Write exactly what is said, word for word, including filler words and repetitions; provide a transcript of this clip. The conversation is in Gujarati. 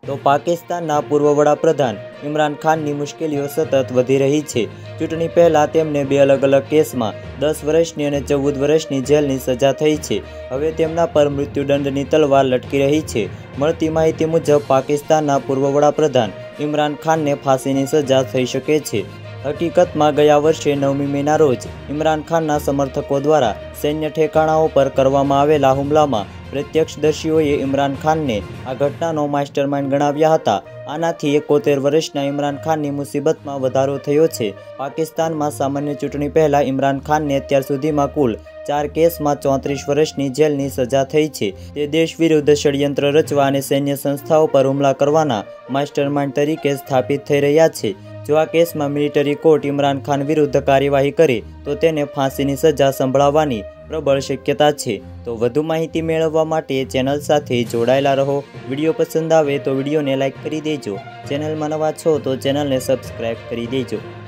તો પાકિસ્તાનના પૂર્વ વડાપ્રધાન ઇમરાન ખાનની મુશ્કેલીઓ સતત વધી રહી છે। ચૂંટણી પહેલાં તેમને બે અલગ અલગ કેસમાં દસ વર્ષની અને ચૌદ વર્ષની જેલની સજા થઈ છે। હવે તેમના પર મૃત્યુદંડની તલવાર લટકી રહી છે। મળતી માહિતી મુજબ પાકિસ્તાનના પૂર્વ વડાપ્રધાન ઇમરાન ખાનને ફાંસીની સજા થઈ શકે છે। હકીકતમાં ગયા વર્ષે નવમી મેના રોજ ઇમરાન ખાનના સમર્થકો દ્વારા સૈન્ય ઠેકાણાઓ પર કરવામાં આવેલા હુમલામાં પ્રત્યક્ષદર્શીઓએ ઇમરાન ખાનને આ ઘટનાનો માસ્ટરમાઇન્ડ ગણાવ્યા હતા। આનાથી એકોતેર વર્ષના ઇમરાન ખાનની મુસીબતમાં વધારો થયો છે। પાકિસ્તાનમાં સામાન્ય ચૂંટણી પહેલાં ઇમરાન ખાનને અત્યાર સુધીમાં કુલ ચાર કેસમાં ચોત્રીસ વર્ષની જેલની સજા થઈ છે। તે દેશ વિરુદ્ધ ષડયંત્ર રચવા અને સૈન્ય સંસ્થાઓ પર હુમલા કરવાના માસ્ટરમાઇન્ડ તરીકે સ્થાપિત થઈ રહ્યા છે। જો આ કેસમાં મિલિટરી કોર્ટ ઇમરાન ખાન વિરુદ્ધ કાર્યવાહી કરે તો તેને ફાંસીની સજા સંભળાવવાની પ્રબળ શક્યતા છે। તો વધુ માહિતી મેળવવા માટે ચેનલ સાથે જોડાયેલા રહો। વિડીયો પસંદ આવે તો વિડીયોને લાઇક કરી દેજો। ચેનલમાં નવા છો તો ચેનલને સબસ્ક્રાઈબ કરી દેજો।